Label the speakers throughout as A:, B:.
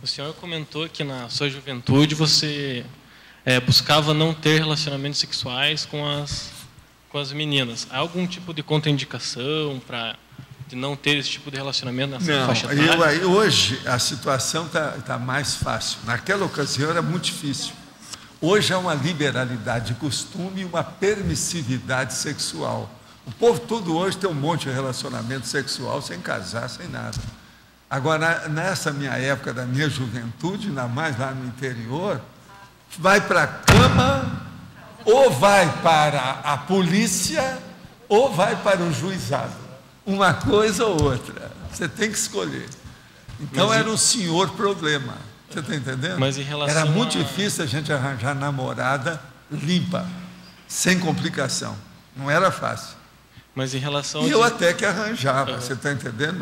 A: O senhor comentou que na sua juventude você buscava não ter relacionamentos sexuais com as meninas. Há algum tipo de contraindicação de não ter esse tipo de relacionamento nessa faixa etária?
B: Hoje a situação tá mais fácil. Naquela ocasião era muito difícil. Hoje há uma liberalidade de costume e uma permissividade sexual. O povo todo hoje tem um monte de relacionamento sexual sem casar, sem nada. Agora, nessa minha época da minha juventude, ainda mais lá no interior, vai para a cama, ou vai para a polícia, ou vai para o juizado. Uma coisa ou outra. Você tem que escolher. Então era um senhor problema. Você está entendendo?
A: Mas em relação
B: era muito difícil a gente arranjar namorada limpa, sem complicação. Não era fácil.
A: Mas em relação
B: e eu até que arranjava, você está entendendo?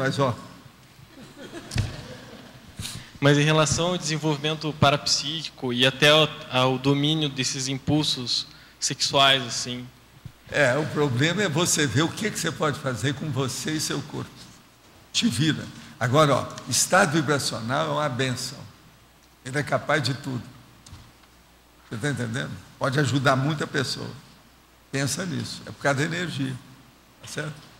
A: Mas em relação ao desenvolvimento parapsíquico e até ao domínio desses impulsos sexuais, assim.
B: O problema é você ver o que você pode fazer com você e seu corpo. Te vira. Agora, estado vibracional é uma bênção. Ele é capaz de tudo. Você está entendendo? Pode ajudar muita pessoa. Pensa nisso. É por causa da energia. Tá certo?